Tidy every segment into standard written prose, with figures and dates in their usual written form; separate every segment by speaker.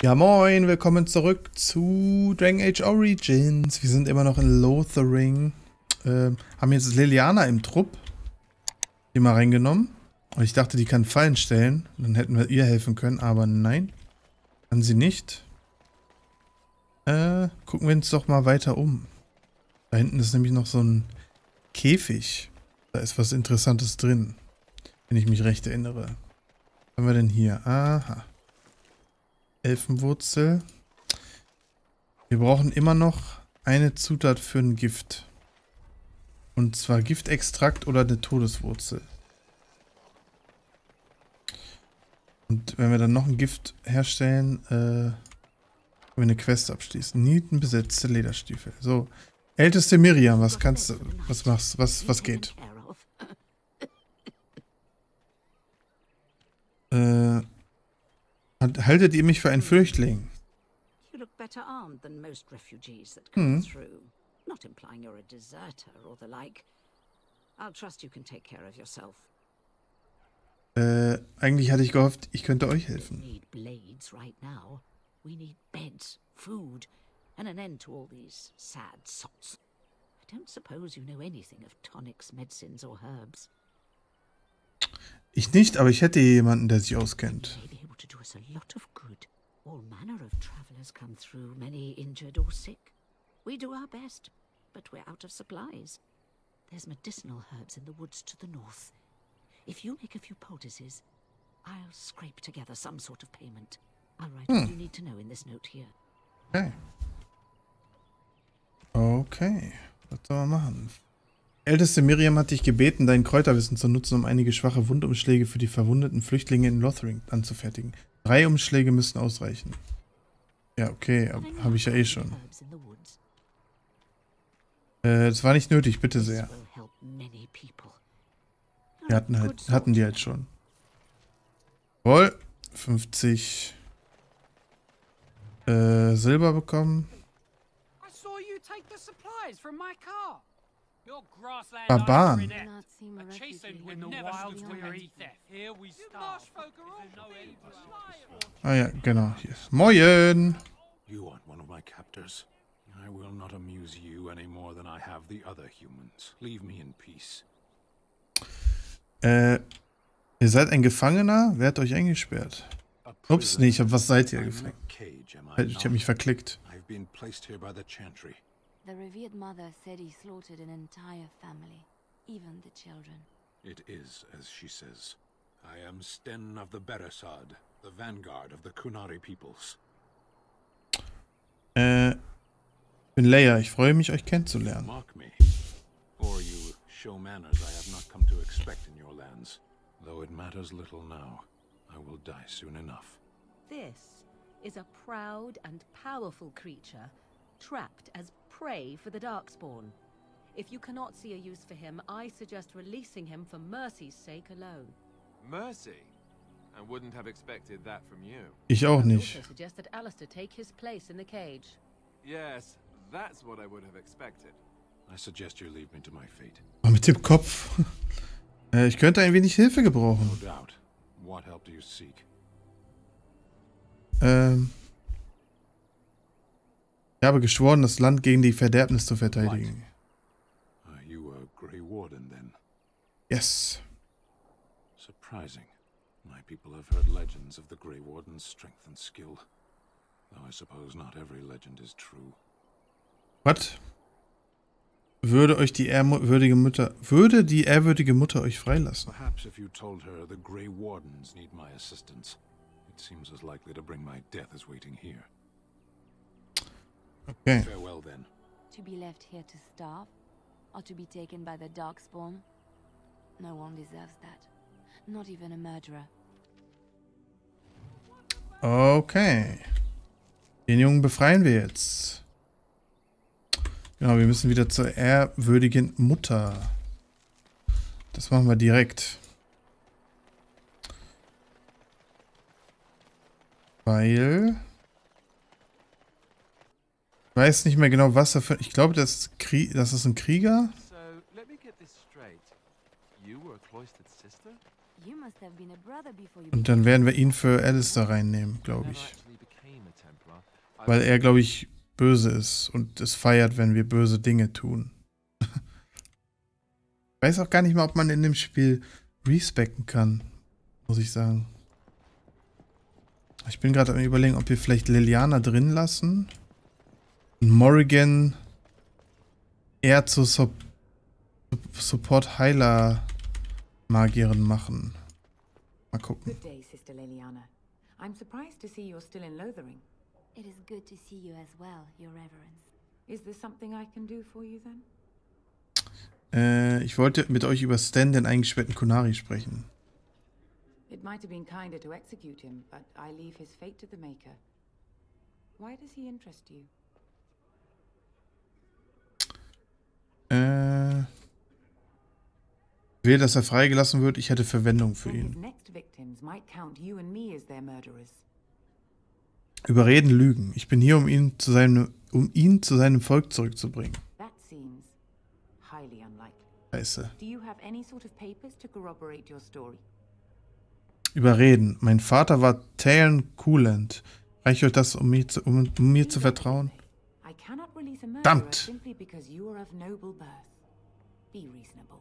Speaker 1: Ja moin, willkommen zurück zu Dragon Age Origins. Wir sind immer noch in Lothering. Haben jetzt Leliana im Trupp. Die mal reingenommen. Und ich dachte, die kann Fallen stellen. Dann hätten wir ihr helfen können, aber nein. Kann sie nicht. Gucken wir uns doch mal weiter um. Da hinten ist nämlich noch so ein Käfig. Da ist was Interessantes drin. Wenn ich mich recht erinnere. Was haben wir denn hier? Aha. Elfenwurzel. Wir brauchen immer noch eine Zutat für ein Gift. Und zwar Giftextrakt oder eine Todeswurzel. Und wenn wir dann noch ein Gift herstellen, können wir eine Quest abschließen. Nietenbesetzte Lederstiefel. So. Älteste Miriam, was kannst du, was machst, was geht? Haltet ihr mich für einen Flüchtling?
Speaker 2: You look better armed than most refugees that come through. Not implying you're a deserter or the like. I'll trust you can take care of yourself.
Speaker 1: Eigentlich hatte ich gehofft, ich könnte euch helfen.
Speaker 2: We need blades right now. We need beds, food, and an end to all these sad sots. I don't suppose you know anything of tonics, medicines or herbs.
Speaker 1: Ich nicht, aber ich hätte jemanden, der sich auskennt.
Speaker 2: May be able to do us a lot of good. All manner of travelers come through, many injured or sick. We do our best, but we're out of supplies. There's medicinal herbs in the woods to the north. If you make a few poultices, I'll scrape together some sort of payment. I'll write what you need to know in this note here.
Speaker 1: Okay. Okay. Was soll man machen? Älteste Miriam hat dich gebeten, dein Kräuterwissen zu nutzen, um einige schwache Wundumschläge für die verwundeten Flüchtlinge in Lothering anzufertigen. 3 Umschläge müssen ausreichen. Ja, okay, habe ich ja eh schon. Das war nicht nötig, bitte sehr. Wir hatten die halt schon. Wohl, 50 Silber bekommen. Barbaren. Ah ja, genau. Hier. Moin!
Speaker 3: You aren't one of my captors. I will not amuse you any more than I have the other humans. Leave me in peace.
Speaker 1: Ihr seid ein Gefangener? Wer hat euch eingesperrt? Ups, nee, was seid ihr gefangen? Ich habe mich verklickt.
Speaker 3: I've been placed here by the Chantry.
Speaker 4: The revered mother said he slaughtered an entire family, even the children.
Speaker 3: It is as she says. I am Sten of the Beresad, the vanguard of the Kunari peoples.
Speaker 1: Bin Leia, ich freue mich, euch kennenzulernen.
Speaker 3: Mock me, or you show manners I have not come to expect in your lands. Though it matters little now, I will die soon enough.
Speaker 5: This is a proud and powerful creature, trapped as prey for the Darkspawn. If you cannot see a use for him, I suggest releasing him for mercy's sake alone.
Speaker 6: Mercy? I wouldn't have expected that from you.
Speaker 1: Ich auch
Speaker 5: I
Speaker 1: nicht.
Speaker 5: also suggest that Alistair take his place in the cage.
Speaker 6: Yes, that's what I would have expected.
Speaker 3: I suggest you leave me to my fate.
Speaker 1: Oh, mit dem Kopf. Ich könnte ein wenig Hilfe
Speaker 3: No
Speaker 1: gebrauchen.
Speaker 3: doubt. What help do you seek?
Speaker 1: Ich habe geschworen, das Land gegen die Verderbnis zu verteidigen.
Speaker 3: Are you a Grey Warden then?
Speaker 1: Yes.
Speaker 3: Surprising. My people have heard legends of the Grey Warden's strength and skill. Though I suppose not every legend is true.
Speaker 1: Was? Würde die ehrwürdige Mutter euch freilassen?
Speaker 3: Perhaps if you told her the Grey Wardens need my assistance, it seems as likely to bring my death as waiting here.
Speaker 1: Okay.
Speaker 3: Farewell then.
Speaker 4: To be left here to starve, or to be taken by the Darkspawn? No one deserves that. Not even a murderer.
Speaker 1: Okay. Den Jungen befreien wir jetzt. Genau, wir müssen wieder zur ehrwürdigen Mutter. Das machen wir direkt. Weil... Ich weiß nicht mehr genau, was er für... Ich glaube, das ist ein Krieger.
Speaker 6: So, let me get this straight. You were a cloistered sister?
Speaker 4: You must have been a brother before you
Speaker 1: Und dann werden wir ihn für Alistair reinnehmen, glaube
Speaker 6: Never
Speaker 1: ich.
Speaker 6: actually became a
Speaker 1: Weil er, glaube ich, böse ist und es feiert, wenn wir böse Dinge tun. Ich weiß auch gar nicht mal, ob man in dem Spiel respecten kann, muss ich sagen. Ich bin gerade am Überlegen, ob wir vielleicht Leliana drin lassen und Morrigan eher zur Support-Heiler-Magierin machen. Mal gucken.
Speaker 7: Good day, Sister Leliana. I'm surprised to see you're still in Lothering.
Speaker 4: It is good to see you as well, Your Reverence.
Speaker 7: Is there something I can do for you then?
Speaker 1: Ich wollte mit euch über Stan, den eingesperrten Qunari, sprechen.
Speaker 7: It might have been kinder to execute him, but I leave his fate to the Maker. Why does he interest you?
Speaker 1: Will, dass er freigelassen wird. Ich hätte Verwendung für
Speaker 7: Then his
Speaker 1: ihn.
Speaker 7: next victims might count you and me as their murderers.
Speaker 1: Überreden, lügen. Ich bin hier, um ihn zu seinem Volk zurückzubringen.
Speaker 7: That seems highly unlikely.
Speaker 1: Scheiße.
Speaker 7: Do you have any sort of papers to corroborate your story?
Speaker 1: Überreden. Mein Vater war Taeon Coolant. Reicht euch das, um mir zu vertrauen?
Speaker 7: I cannot release a murderer
Speaker 1: Verdammt.
Speaker 7: simply because you are of noble birth. Be reasonable.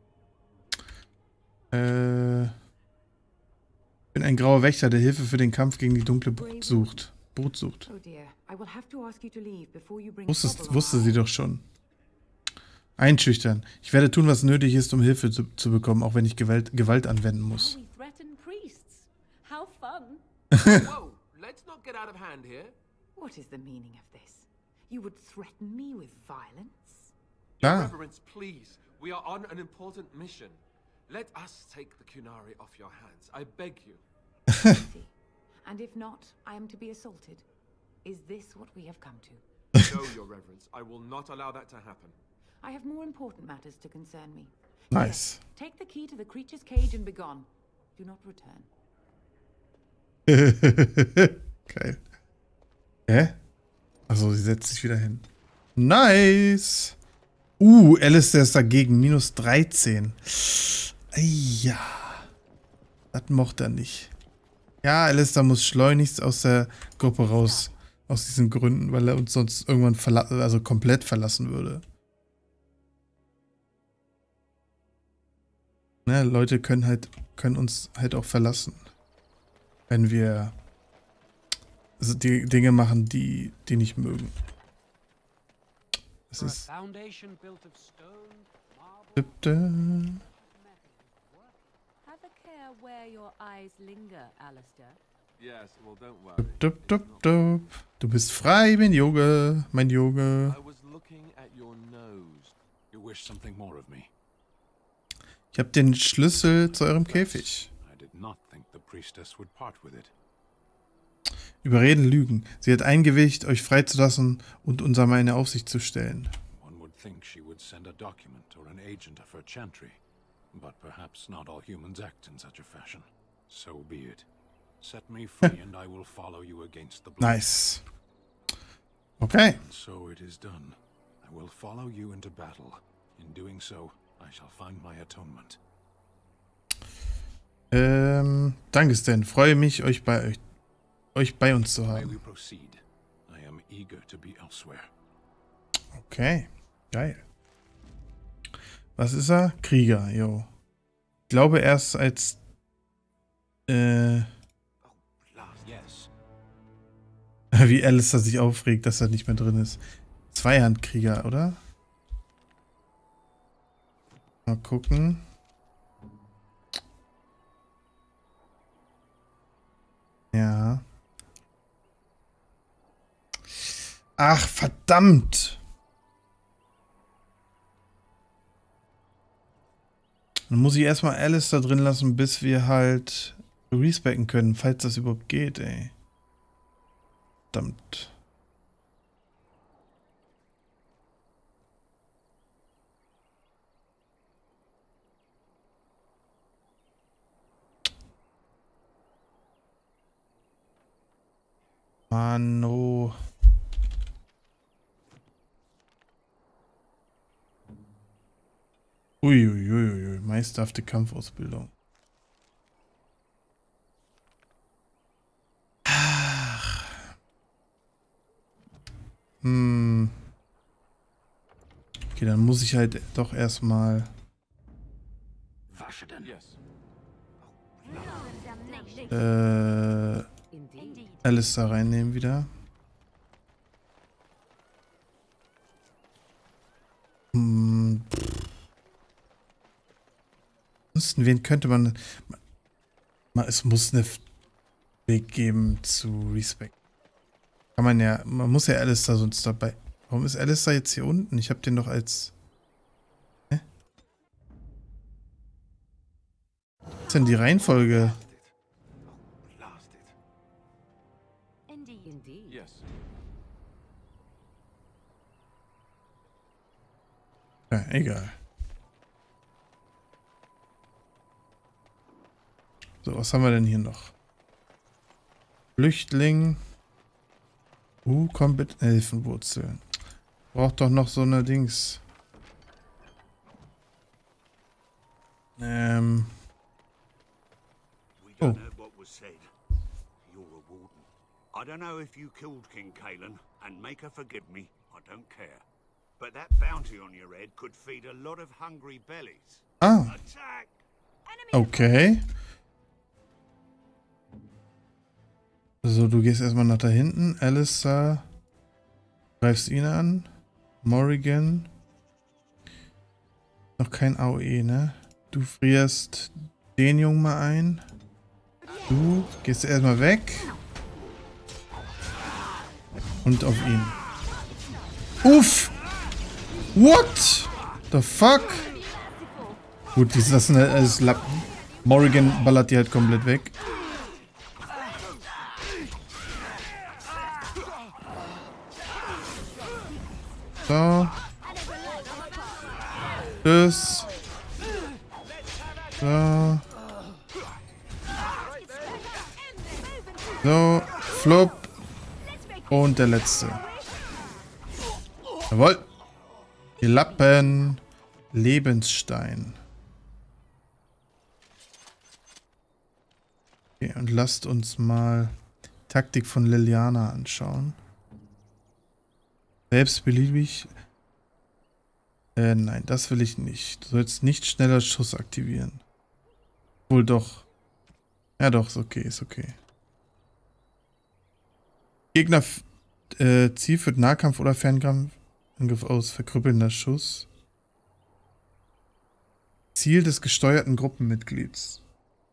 Speaker 1: Ich bin ein grauer Wächter, der Hilfe für den Kampf gegen die dunkle Brut sucht.
Speaker 7: Oh dear, I will have to ask you to leave before you bring trouble on
Speaker 1: Wusste
Speaker 7: our-
Speaker 1: sie doch schon. Einschüchtern. Ich werde tun, was nötig ist, um Hilfe zu bekommen, auch wenn ich Gewalt anwenden muss.
Speaker 5: Now we threaten priests. How fun.
Speaker 6: Whoa, let's not get out of hand here.
Speaker 7: What is the meaning of this? You would threaten me with violence?
Speaker 1: Klar.
Speaker 6: Reverence, please. We are on an important mission. Let us take the Qunari off your hands. I beg you.
Speaker 7: See. And if not, I am to be assaulted. Is this what we have come to?
Speaker 6: No, Your Reverence. I will not allow that to happen.
Speaker 7: I have more important matters to concern me.
Speaker 1: Nice.
Speaker 7: Yes, take the key to the creature's cage and begone. Do not return.
Speaker 1: Geil. Hä? Also, sie setzt sich wieder hin. Nice. Alistair ist dagegen. Minus 13. Ja. Das mochte er nicht. Ja, Alistair muss schleunigst aus der Gruppe raus. Aus diesen Gründen, weil er uns sonst irgendwann komplett verlassen würde. Ne, Leute können uns halt auch verlassen. Wenn wir die Dinge machen, die nicht mögen. Das ist.
Speaker 4: Have a care where your eyes linger, Alistair.
Speaker 6: Yes, well, don't worry.
Speaker 1: Du bist frei, mein Junge.
Speaker 6: I was looking at your nose.
Speaker 3: You wish something more of me?
Speaker 1: Ich habe den Schlüssel zu eurem Käfig.
Speaker 3: I did not think the priestess would part with it.
Speaker 1: Überreden, lügen. Sie hat eingewilligt, euch freizulassen und unser meine Aufsicht zu stellen.
Speaker 3: One would think she would send a document or an agent of her chantry, but perhaps not all humans act in such a fashion. So be it. Set me free and I will follow you against the blood.
Speaker 1: Nice. Okay.
Speaker 3: And so it is done. I will follow you into battle. In doing so, I shall find my atonement.
Speaker 1: Danke, Stan. Freue mich, euch bei uns zu
Speaker 3: May
Speaker 1: haben.
Speaker 3: we proceed? I am eager to be elsewhere.
Speaker 1: Okay. Geil. Was ist er? Krieger, jo. Ich glaube erst als
Speaker 3: Yes.
Speaker 1: wie Alistair sich aufregt, dass er nicht mehr drin ist. Zweihandkrieger, oder? Mal gucken. Ja. Ach, verdammt! Dann muss ich erstmal Alistair drin lassen, bis wir halt respecken können, falls das überhaupt geht, ey. Verdammt. Mano. Uiuiuiui, meisterhafte Kampfausbildung. Ach. Okay, dann muss ich halt doch erstmal
Speaker 6: Yes.
Speaker 1: Alice da reinnehmen wieder. Wen könnte man... Es muss eine Weg geben zu Respect. Kann man ja... Man muss ja Alistair sonst dabei... Warum ist Alistair jetzt hier unten? Ich habe den doch als... Hä? Was ist denn die Reihenfolge?
Speaker 6: Yes.
Speaker 1: Ja, egal. So, was haben wir denn hier noch? Flüchtling. Combat Elfenwurzeln. Braucht doch noch so eine Dings.
Speaker 8: We don't know what was said. You're a warden. I don't know if you killed King Kalen, and make her forgive me, I don't care. But that bounty on your head could feed a lot of hungry bellies.
Speaker 1: Ah,
Speaker 8: Attack!
Speaker 1: okay. So, du gehst erstmal nach da hinten. Alistair. Greifst ihn an. Morrigan. Noch kein AOE, ne? Du frierst den Jungen mal ein. Du gehst erstmal weg. Und auf ihn. Uff! What? The fuck? Gut, das sind halt alles Lappen. Morrigan ballert die halt komplett weg. So. Tschüss. So. So. Flop. Und der letzte. Jawohl. Die Lappen. Lebensstein. Okay, und lasst uns mal Taktik von Leliana anschauen. Selbstbeliebig. Nein, das will ich nicht. Du sollst nicht schneller Schuss aktivieren. Wohl doch. Ja doch, ist okay, ist okay. Gegner Ziel führt Nahkampf oder Fernkampfangriff aus. Verkrüppelnder Schuss. Ziel des gesteuerten Gruppenmitglieds.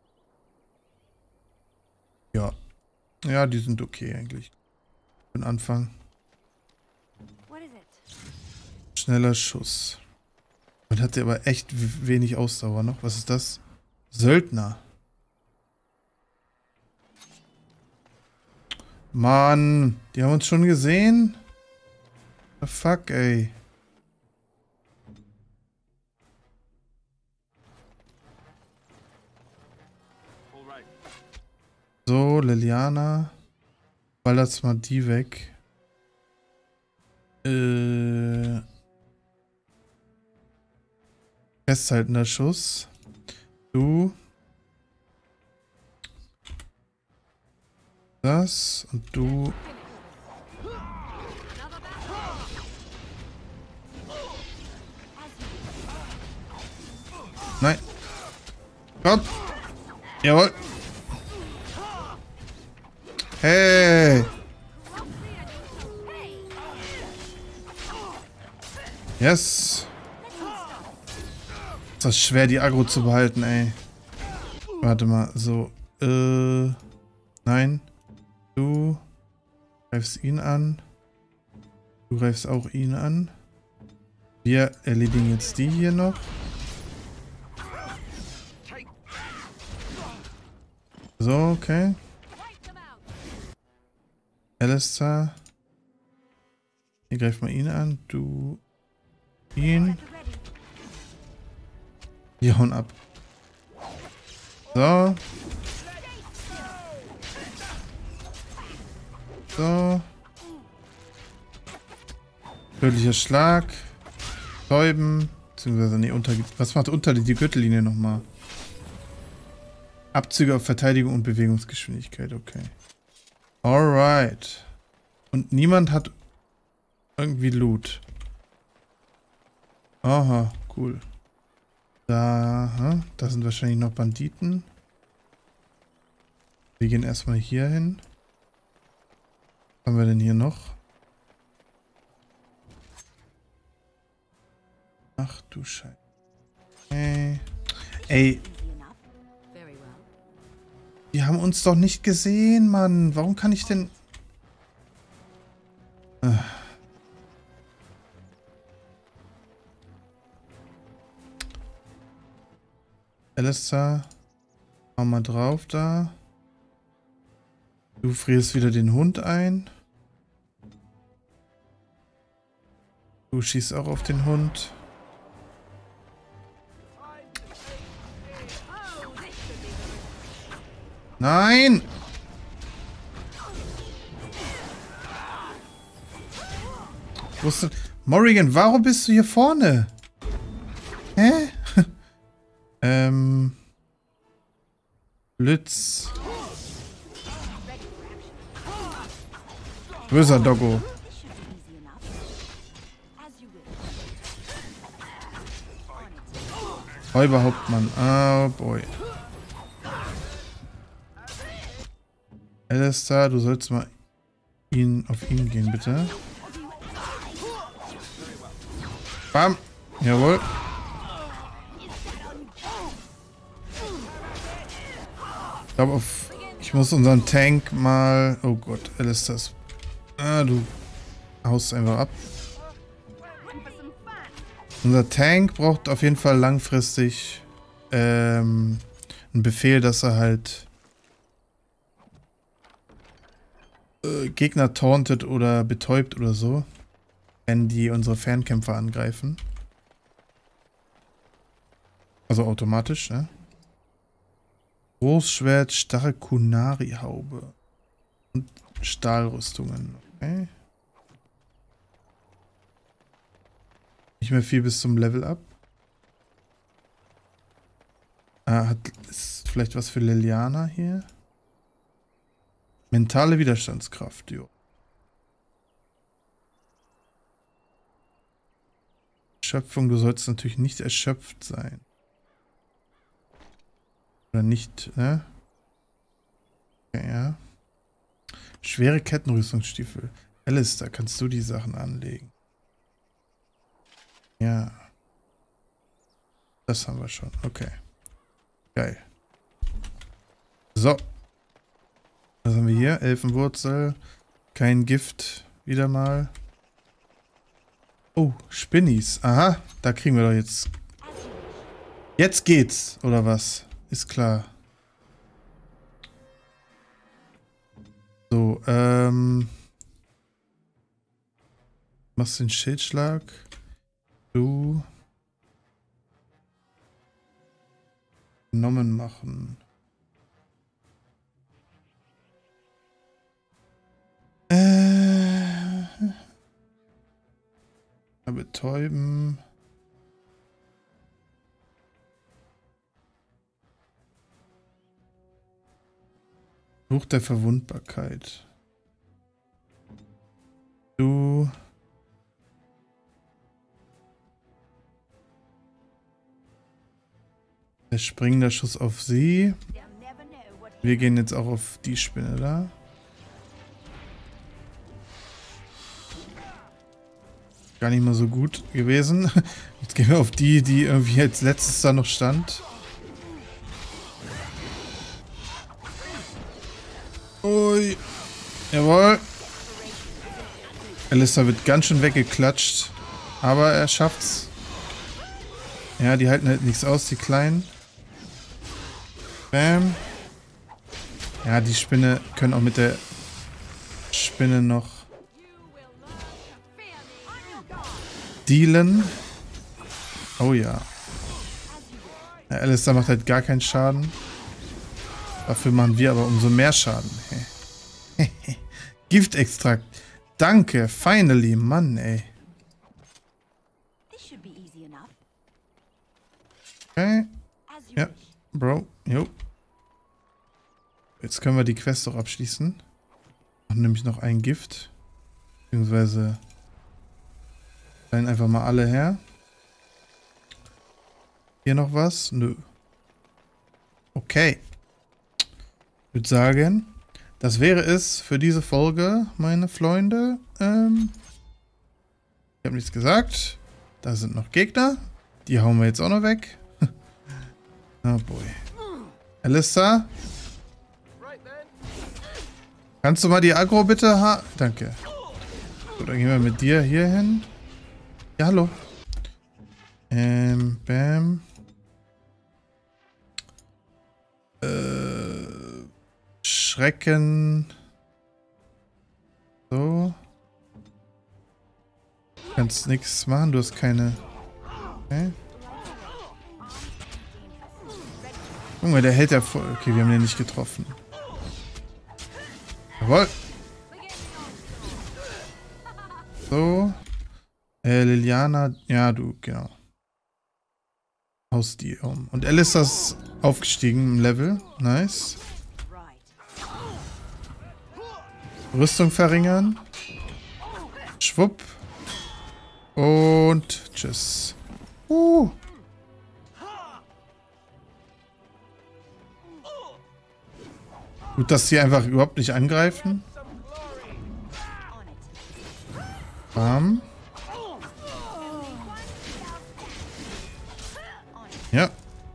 Speaker 1: Ja. Ja, die sind okay eigentlich. Für den Anfang. Schneller Schuss. Und hat der aber echt wenig Ausdauer noch. Was ist das? Söldner. Mann, die haben uns schon gesehen? The fuck, ey. So, Leliana. Ballert's mal die weg. Festhaltender Schuss. Du. Das. Und du. Nein. Komm. Jawohl. Hey. Yes. Ist das schwer, die Aggro zu behalten, ey. Warte mal, so. Nein. Du greifst ihn an. Du greifst auch ihn an. Wir erledigen jetzt die hier noch. So, okay. Alistair. Hier greift mal ihn an. Du ihn. Die hauen ab. So. So. Tödlicher Schlag. Täuben. Beziehungsweise, nee, was macht unter die Gürtellinie nochmal? Abzüge auf Verteidigung und Bewegungsgeschwindigkeit, okay. Alright. Und niemand hat irgendwie Loot. Aha, cool. Da sind wahrscheinlich noch Banditen. Wir gehen erstmal hier hin. Was haben wir denn hier noch? Ach du Scheiße. Ey. Die haben uns doch nicht gesehen, Mann. Warum kann ich denn... Alistair, hau mal drauf da. Du frierst wieder den Hund ein. Du schießt auch auf den Hund. Nein! Wusste... Morrigan, warum bist du hier vorne? Hä? Blitz. Böser Doggo. Räuberhauptmann. Oh boy. Alistair, du sollst mal auf ihn gehen, bitte. Bam. Jawohl. Ich glaube, ich muss unseren Tank mal... Oh Gott, Alistair. Du haust einfach ab. Unser Tank braucht auf jeden Fall langfristig einen Befehl, dass er halt Gegner tauntet oder betäubt oder so, wenn die unsere Fernkämpfer angreifen. Also automatisch, ne? Großschwert, starre Kunari-Haube und Stahlrüstungen. Okay. Nicht mehr viel bis zum Level up. Ist vielleicht was für Liliana hier? Mentale Widerstandskraft, jo. Erschöpfung, du sollst natürlich nicht erschöpft sein. Oder nicht, ne? Okay, ja. Schwere Kettenrüstungsstiefel. Alistair, kannst du die Sachen anlegen? Ja. Das haben wir schon. Okay. Geil. So. Was haben wir hier? Elfenwurzel. Kein Gift. Wieder mal. Oh, Spinnies. Aha. Da kriegen wir doch jetzt... Jetzt geht's. Oder was? Ist klar. So, machst den Schildschlag. Du. Genommen machen. Betäuben. Fluch der Verwundbarkeit. Du. Der springende Schuss auf sie. Wir gehen jetzt auch auf die Spinne da. Gar nicht mal so gut gewesen. Jetzt gehen wir auf die, die irgendwie als letztes da noch stand. Ui. Jawohl. Alistair wird ganz schön weggeklatscht. Aber er schafft's. Ja, die halten halt nichts aus, die Kleinen. Bam. Ja, die Spinne können auch mit der Spinne noch dealen. Oh ja. Ja, Alistair macht halt gar keinen Schaden. Dafür machen wir aber umso mehr Schaden. Giftextrakt. Danke, finally, Mann, ey. Okay. Ja, Bro. Jo. Jetzt können wir die Quest doch abschließen. Wir haben nämlich noch ein Gift. Beziehungsweise Dann einfach mal alle her. Hier noch was? Nö. Okay. Ich würde sagen, das wäre es für diese Folge, meine Freunde. Ich habe nichts gesagt. Da sind noch Gegner. Die hauen wir jetzt auch noch weg. Oh boy. Alyssa? Kannst du mal die Aggro bitte haben? Danke. So, dann gehen wir mit dir hier hin. Ja, hallo. Bam. Schrecken. So. Du kannst nichts machen, du hast keine... Okay. Junge, der hält ja voll... Okay, wir haben den nicht getroffen. Jawohl. So. Liliana... Ja, du, genau. Haust die um. Und Alyssa ist aufgestiegen im Level. Nice. Rüstung verringern. Schwupp. Und tschüss. Gut, dass sie einfach überhaupt nicht angreifen. Bam. Ja.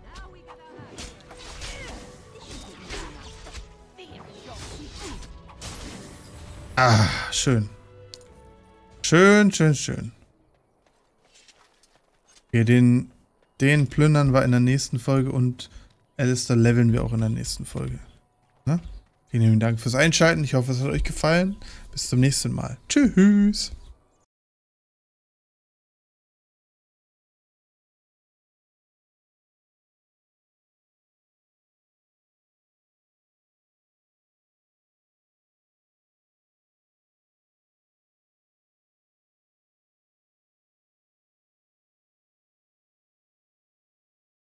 Speaker 1: Ah, schön. Schön, schön, schön. Okay, den plündern wir in der nächsten Folge und Alistair leveln wir auch in der nächsten Folge. Na? Vielen Dank fürs Einschalten. Ich hoffe, es hat euch gefallen. Bis zum nächsten Mal. Tschüss.